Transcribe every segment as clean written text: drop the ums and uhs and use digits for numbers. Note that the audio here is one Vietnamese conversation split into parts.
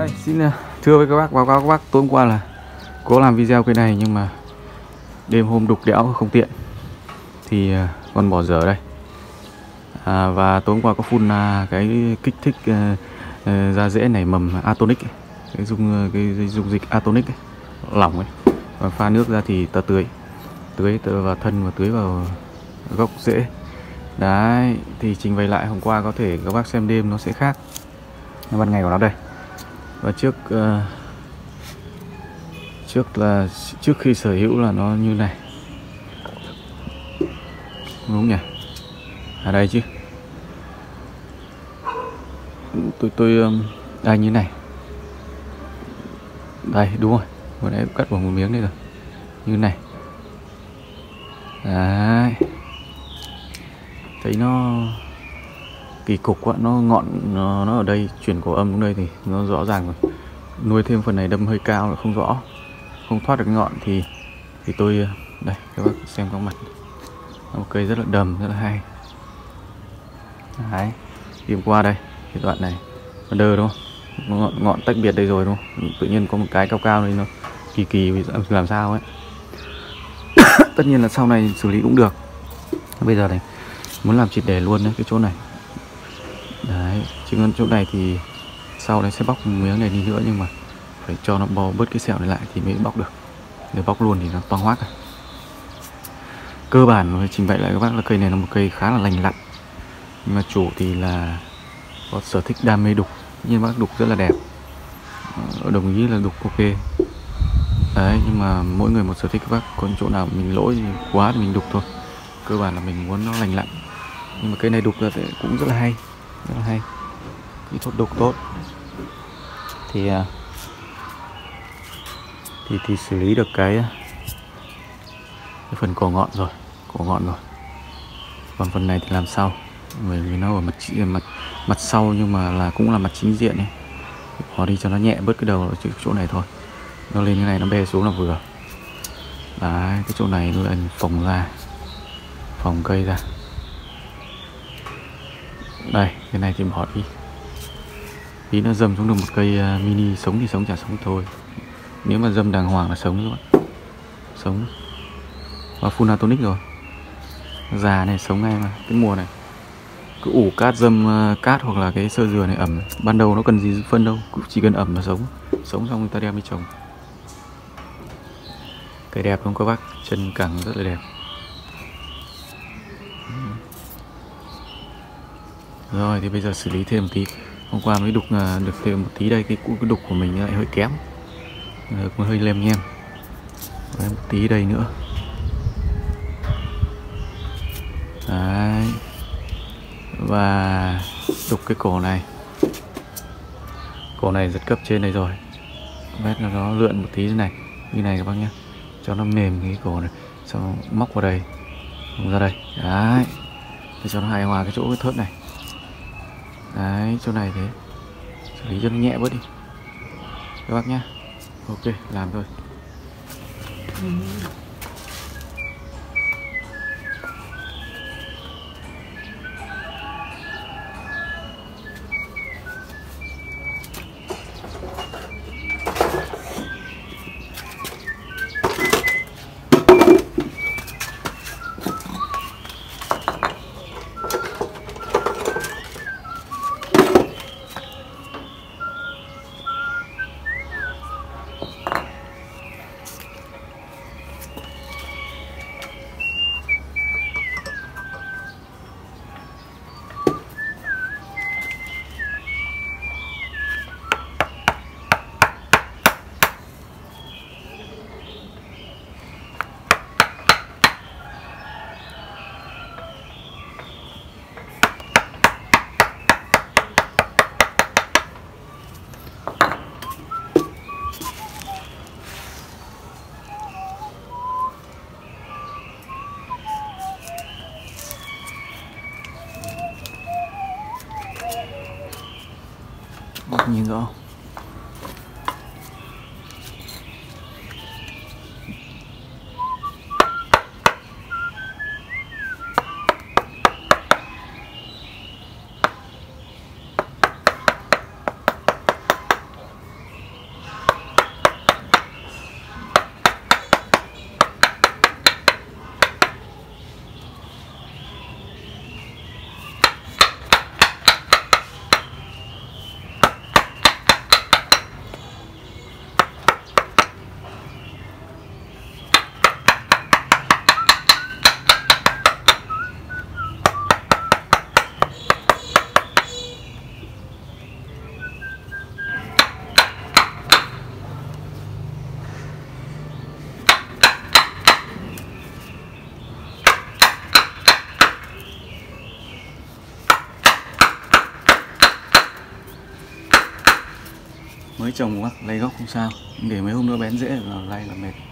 Xin thưa với các bác, báo cáo các bác, tối hôm qua là có làm video cái này nhưng mà đêm hôm đục đẽo không tiện thì còn bỏ dở đây. Và tối hôm qua có phun cái kích thích ra rễ nảy mầm Atonic, cái dung dịch Atonic ấy, lỏng ấy, và pha nước ra thì ta tưới vào thân và tưới vào gốc rễ. Đấy, thì trình bày lại hôm qua có thể các bác xem đêm nó sẽ khác ban ngày của nó đây. Và trước khi sở hữu là nó như này, đúng nhỉ? À đây chứ, tôi đây như này, đây đúng rồi, vừa nãy cắt vào một miếng đây rồi, như này. Đấy, thấy nó kỳ cục quá, nó ngọn nó ở đây, chuyển cổ âm xuống đây thì nó rõ ràng rồi. Nuôi thêm phần này đâm hơi cao là không rõ, không thoát được ngọn thì tôi đây các bác xem các mặt, một cây rất là đầm, rất là hay. Đấy, tìm qua đây cái đoạn này nó đơ đúng không, ngọn tách biệt đây rồi đúng không, tự nhiên có một cái cao cao này nó kỳ làm sao ấy. Tất nhiên là sau này xử lý cũng được. Bây giờ này muốn làm triệt để luôn đấy cái chỗ này. Đấy, chứ còn chỗ này thì sau đấy sẽ bóc miếng này đi nữa, nhưng mà phải cho nó bò bớt cái sẹo này lại thì mới bóc được. Nếu bóc luôn thì nó toang hoác. Cơ bản trình bày lại các bác là cây này là một cây khá là lành lặn, nhưng mà chủ thì là có sở thích đam mê đục, nhưng bác đục rất là đẹp, đồng ý là đục ok. Đấy, nhưng mà mỗi người một sở thích các bác, còn chỗ nào mình lỗi quá thì mình đục thôi. Cơ bản là mình muốn nó lành lặn, nhưng mà cây này đục ra thì cũng rất là hay, kỹ thuật đục tốt thì xử lý được cái phần cổ ngọn rồi, còn phần này thì làm sau, bởi vì nó ở mặt sau, nhưng mà cũng là mặt chính diện ấy. Bỏ đi cho nó nhẹ bớt cái đầu ở chỗ này thôi, nó lên cái này nó bê xuống là vừa. Đấy, cái chỗ này nữa anh phồng cây ra. Đây, cái này thì bỏ đi, tí nó dâm xuống được một cây mini, sống thì sống, chả sống thôi. Nếu mà dâm đàng hoàng là sống các bạn, sống. Và full Atonic rồi, già này sống ngay mà. Cái mùa này cứ ủ cát, dâm cát hoặc là cái sơ dừa này ẩm, ban đầu nó cần gì phân đâu, chỉ cần ẩm là sống xong người ta đem đi trồng. Cây đẹp không các bác, chân cẳng rất là đẹp. Rồi thì bây giờ xử lý thêm một tí. Hôm qua mới đục được thêm một tí đây, cái đục của mình lại hơi kém, cũng hơi lem nhem. Đấy, một tí đây nữa. Đấy, và đục cái cổ này giật cấp trên này rồi, vết nó lượn một tí thế này, như này các bác nhé, cho nó mềm cái cổ này, xong móc vào đây, ra đây. Đấy, để cho nó hài hòa cái chỗ cái thớt này. Đấy, chỗ này thế, xử lý cho nó nhẹ bớt đi các bác nhé. Ok, làm thôi. Nhìn rõ. Mới trồng quá, lay gốc không sao, để mấy hôm nữa bén rễ là lay là mệt.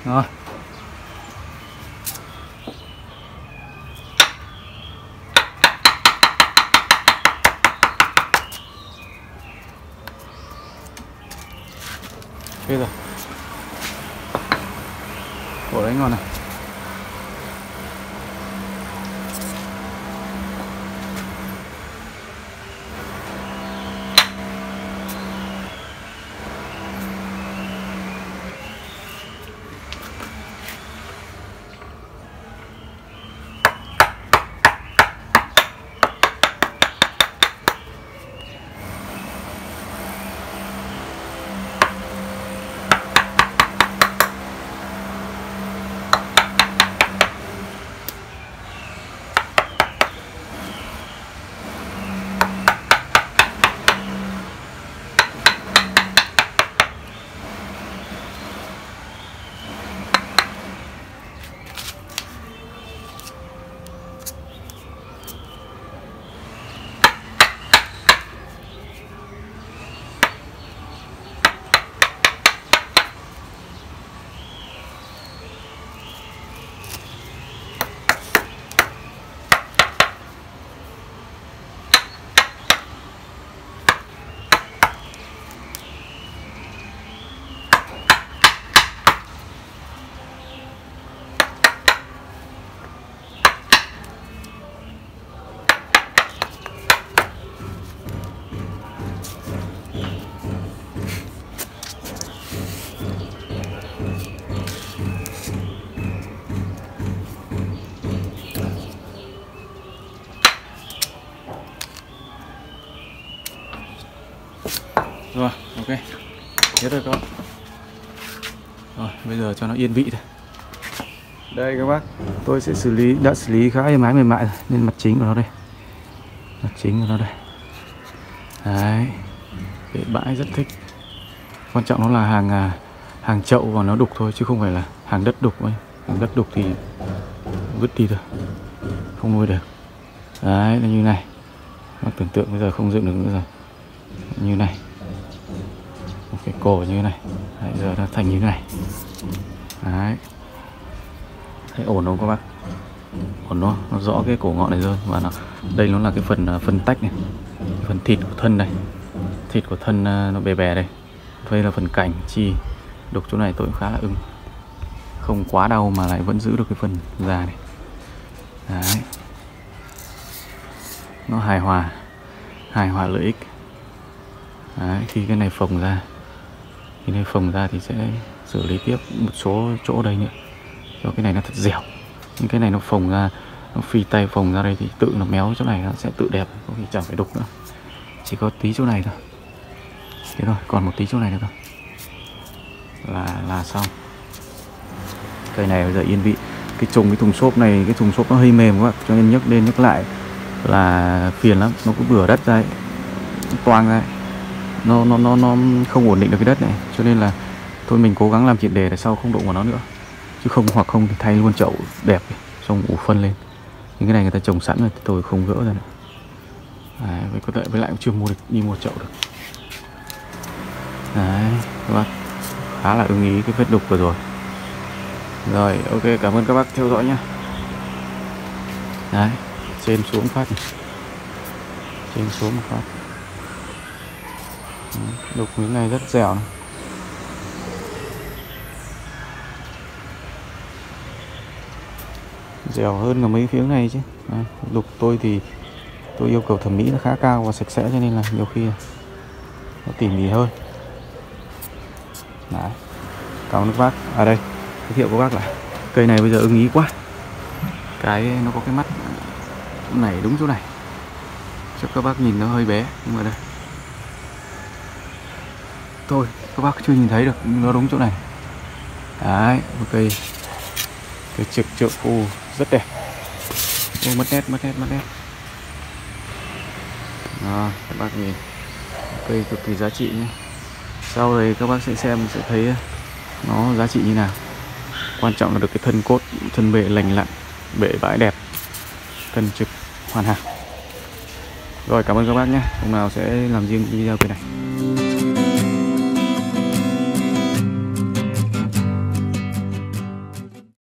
Rồi. Bây giờ cổ đấy ngon này. Rồi, ok. Hết rồi các bác. Rồi, bây giờ cho nó yên vị thôi. Đây các bác, tôi sẽ đã xử lý khá êm ái mềm mại rồi. Nên mặt chính của nó đây. Mặt chính của nó đây. Đấy. Bể bãi rất thích. Quan trọng nó là hàng chậu và nó đục thôi chứ không phải là hàng đất đục ấy. Hàng đất đục thì vứt đi thôi, không nuôi được. Đấy, là như này. Bác tưởng tượng bây giờ không dựng được nữa rồi. Như này. Một cái cổ như thế này. Đấy, giờ nó thành như thế này. Đấy. Thấy ổn không các bác? Ổn nó rõ cái cổ ngọn này rồi. Và đây nó là cái phần phân tách này, cái phần thịt của thân này. Thịt của thân nó bè bè đây. Đây là phần cành chi. Đục chỗ này tôi cũng khá là ưng. Không quá đau mà lại vẫn giữ được cái phần da này. Đấy. Nó hài hòa lợi ích. Đấy, khi cái này phồng ra, thì sẽ xử lý tiếp một số chỗ đây nữa cho cái này nó thật dẻo. Nhưng cái này nó phồng ra, nó phi tay phồng ra đây thì tự nó méo chỗ này, nó sẽ tự đẹp, có khi chẳng phải đục nữa. Chỉ có tí chỗ này thôi. Thế thôi, còn một tí chỗ này nữa thôi là xong. Cây này bây giờ yên vị. Cái thùng xốp này, cái thùng xốp nó hơi mềm các bạn, cho nên nhấc lên nhấc lại là phiền lắm. Nó cứ bừa đất ra ấy, nó toang ra ấy. Nó không ổn định được cái đất này, cho nên là thôi mình cố gắng làm triệt đề để sau không đụng vào nó nữa, chứ không hoặc không thì thay luôn chậu đẹp xong ủ phân lên. Nhưng cái này người ta trồng sẵn rồi, tôi không gỡ ra nữa. Đấy, với lại cũng chưa đi mua chậu được. Đấy các bác, khá là ưng ý cái vết đục vừa rồi. Rồi, ok, cảm ơn các bác theo dõi nhá. Đấy, trên xuống phát này. Trên xuống một phát. Đục miếng này rất dẻo này. Dẻo hơn cả mấy miếng này chứ. Đấy, đục tôi thì tôi yêu cầu thẩm mỹ nó khá cao và sạch sẽ, cho nên là nhiều khi nó tỉ mỉ hơn. Đấy, cảm ơn các bác. À đây, giới thiệu các bác là cây này bây giờ ưng ý quá. Cái nó có cái mắt này đúng chỗ này. Chắc các bác nhìn nó hơi bé, nhưng mà đây. Thôi, các bác chưa nhìn thấy được, nó đúng chỗ này. Đấy, một cây trực trượng phu rất đẹp. Ô, mất nét. Đó, các bác nhìn, cây cực kỳ giá trị nhé. Sau đây các bác sẽ xem, sẽ thấy nó giá trị như nào. Quan trọng là được cái thân cốt, thân bệ lành lặn, bệ bãi đẹp, cân trực hoàn hảo. Rồi, cảm ơn các bác nhé. Hôm nào sẽ làm riêng video cây này.